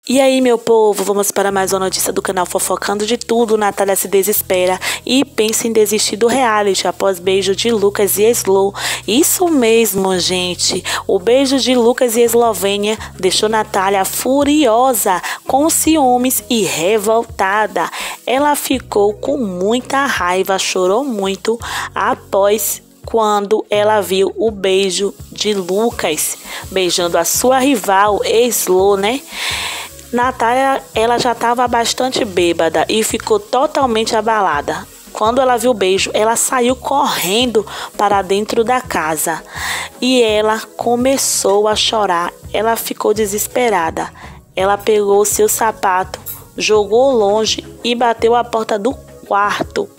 E aí, meu povo, vamos para mais uma notícia do canal Fofocando de Tudo. Natália se desespera e pensa em desistir do reality após beijo de Lucas e Slow. Isso mesmo, gente. O beijo de Lucas e Eslovênia deixou Natália furiosa, com ciúmes e revoltada. Ela ficou com muita raiva, chorou muito após quando ela viu o beijo de Lucas beijando a sua rival Slow, né? Natália, ela já estava bastante bêbada e ficou totalmente abalada. Quando ela viu o beijo, ela saiu correndo para dentro da casa e ela começou a chorar. Ela ficou desesperada. Ela pegou seu sapato, jogou longe e bateu a porta do quarto.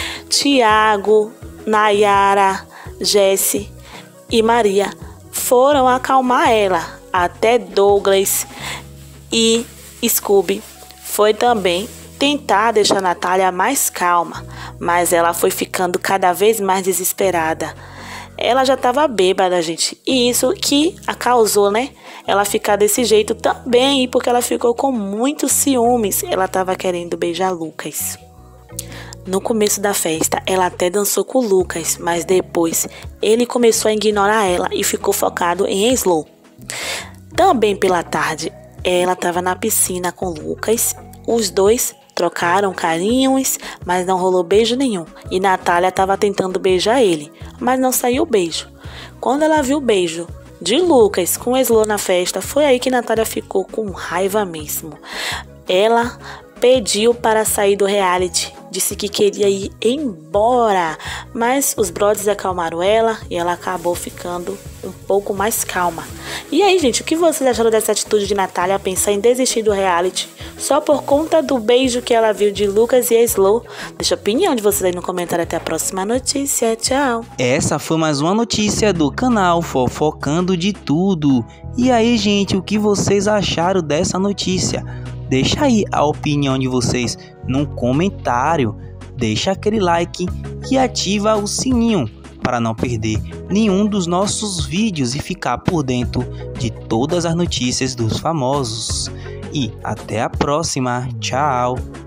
Tiago, Nayara, Jesse e Maria foram acalmar ela. Até Douglas e Scooby foi também tentar deixar a Natália mais calma, mas ela foi ficando cada vez mais desesperada. Ela já estava bêbada, gente, e isso que a causou, né? Ela ficar desse jeito também, porque ela ficou com muitos ciúmes. Ela estava querendo beijar Lucas. No começo da festa, ela até dançou com o Lucas, mas depois ele começou a ignorar ela e ficou focado em Slow. Também pela tarde, ela estava na piscina com o Lucas. Os dois trocaram carinhos, mas não rolou beijo nenhum. E Natália estava tentando beijar ele, mas não saiu o beijo. Quando ela viu o beijo de Lucas com o Slow na festa, foi aí que Natália ficou com raiva mesmo. Ela pediu para sair do reality, disse que queria ir embora, mas os brothers acalmaram ela e ela acabou ficando um pouco mais calma. E aí, gente, o que vocês acharam dessa atitude de Natália pensar em desistir do reality só por conta do beijo que ela viu de Lucas e Slow? Deixa a opinião de vocês aí no comentário. Até a próxima notícia. Tchau! Essa foi mais uma notícia do canal Fofocando de Tudo. E aí, gente, o que vocês acharam dessa notícia? Deixa aí a opinião de vocês no comentário. Deixa aquele like e ativa o sininho para não perder nenhum dos nossos vídeos e ficar por dentro de todas as notícias dos famosos. E até a próxima. Tchau!